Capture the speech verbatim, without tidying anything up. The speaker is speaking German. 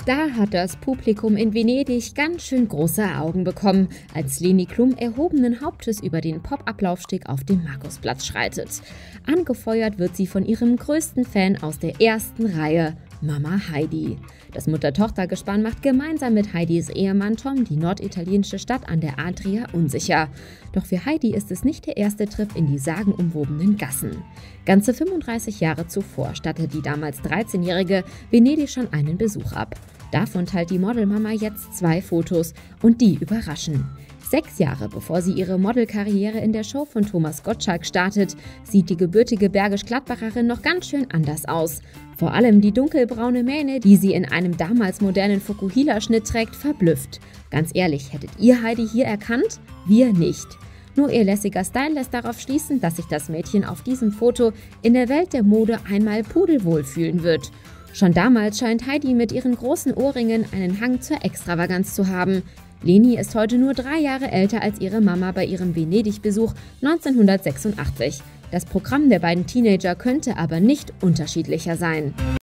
Da hat das Publikum in Venedig ganz schön große Augen bekommen, als Leni Klum erhobenen Hauptes über den Pop-Up-Laufsteg auf dem Markusplatz schreitet. Angefeuert wird sie von ihrem größten Fan aus der ersten Reihe, Mama Heidi. Das Mutter-Tochter-Gespann macht gemeinsam mit Heidis Ehemann Tom die norditalienische Stadt an der Adria unsicher. Doch für Heidi ist es nicht der erste Trip in die sagenumwobenen Gassen. Ganze fünfunddreißig Jahre zuvor stattet die damals dreizehnjährige Venedig schon einen Besuch ab. Davon teilt die Modelmama jetzt zwei Fotos und die überraschen. Sechs Jahre bevor sie ihre Modelkarriere in der Show von Thomas Gottschalk startet, sieht die gebürtige Bergisch-Gladbacherin noch ganz schön anders aus. Vor allem die dunkelbraune Mähne, die sie in einem damals modernen Fukuhila-Schnitt trägt, verblüfft. Ganz ehrlich, hättet ihr Heidi hier erkannt? Wir nicht. Nur ihr lässiger Style lässt darauf schließen, dass sich das Mädchen auf diesem Foto in der Welt der Mode einmal pudelwohl fühlen wird. Schon damals scheint Heidi mit ihren großen Ohrringen einen Hang zur Extravaganz zu haben. Leni ist heute nur drei Jahre älter als ihre Mama bei ihrem Venedig-Besuch neunzehnhundertsechsundachtzig. Das Programm der beiden Teenager könnte aber nicht unterschiedlicher sein.